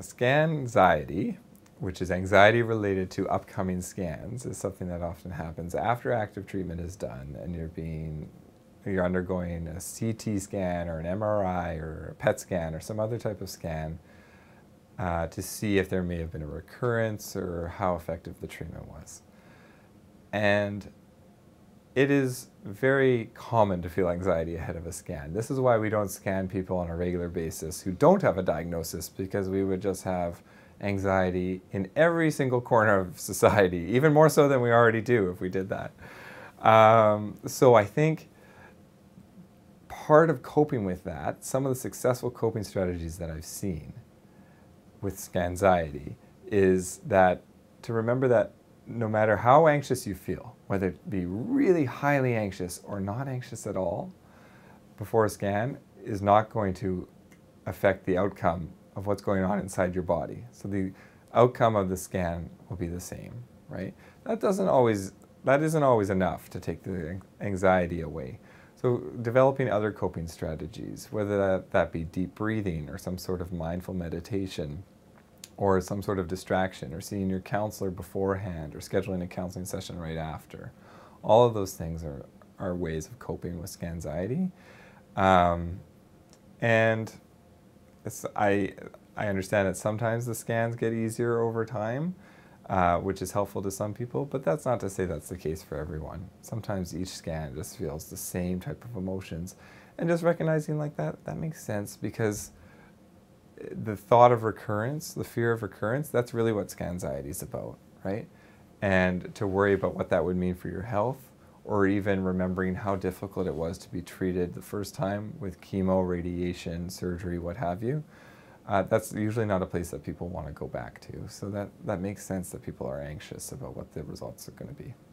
Scanxiety, which is anxiety related to upcoming scans, is something that often happens after active treatment is done and you're undergoing a CT scan or an MRI or a PET scan or some other type of scan to see if there may have been a recurrence or how effective the treatment was. And it is very common to feel anxiety ahead of a scan. This is why we don't scan people on a regular basis who don't have a diagnosis, because we would just have anxiety in every single corner of society, even more so than we already do if we did that. So I think part of coping with that, some of the successful coping strategies that I've seen with scanxiety, is that to remember that no matter how anxious you feel, whether it be really highly anxious or not anxious at all before a scan, is not going to affect the outcome of what's going on inside your body. So the outcome of the scan will be the same, right? That isn't always enough to take the anxiety away. So developing other coping strategies, whether that be deep breathing or some sort of mindful meditation, or some sort of distraction, or seeing your counselor beforehand, or scheduling a counseling session right after. All of those things are ways of coping with scanxiety. And I understand that sometimes the scans get easier over time, which is helpful to some people, but that's not to say that's the case for everyone. Sometimes each scan just feels the same type of emotions. And just recognizing like that makes sense, because the thought of recurrence, the fear of recurrence, that's really what scanxiety is about, right? And to worry about what that would mean for your health, or even remembering how difficult it was to be treated the first time with chemo, radiation, surgery, what have you, that's usually not a place that people want to go back to. So that makes sense that people are anxious about what the results are going to be.